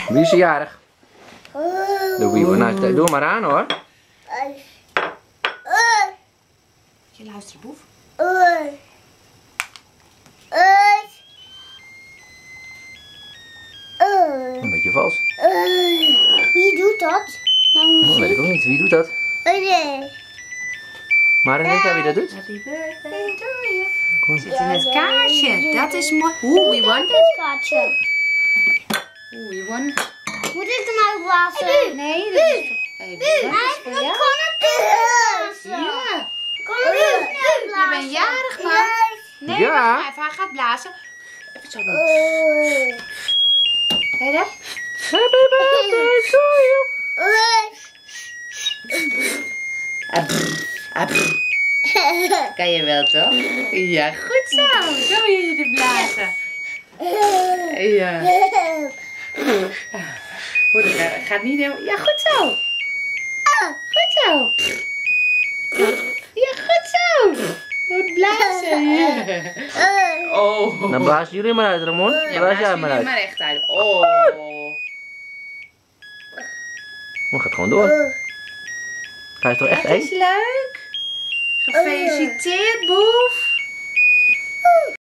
Wie is er jarig? Doe maar aan hoor. Je luistert, boef. Een beetje vals. Wie doet dat? Dat weet ik ook niet. Wie doet dat? Maar weet jij wie dat doet? Happy birthday to you. Kom. Zit in het kaarsje. Dat is mooi. Oeh, wie won? Het kaartje. Oeh, wie won? Moet ik hem nou blazen? Nee, dat is even. Dat is voor jou. Ja. Je bent jarig, man. Nee, Ja. wacht maar even. Hij gaat blazen. Even zo doen. Ga je dat? Happy birthday to you. Kan je wel, toch? Ja, goed zo. Zo je te blazen. Ja. Goed, dat gaat niet helemaal... Ja, goed zo. Goed zo. Ja, goed zo. Goed blazen. Ja. Oh. Dan blazen jullie maar uit, Ramon. Ja, Blaas jij maar jullie uit. maar echt uit. Oh. Dan gaat gewoon door. Hij is toch echt Dat één? is leuk. Gefeliciteerd, boef.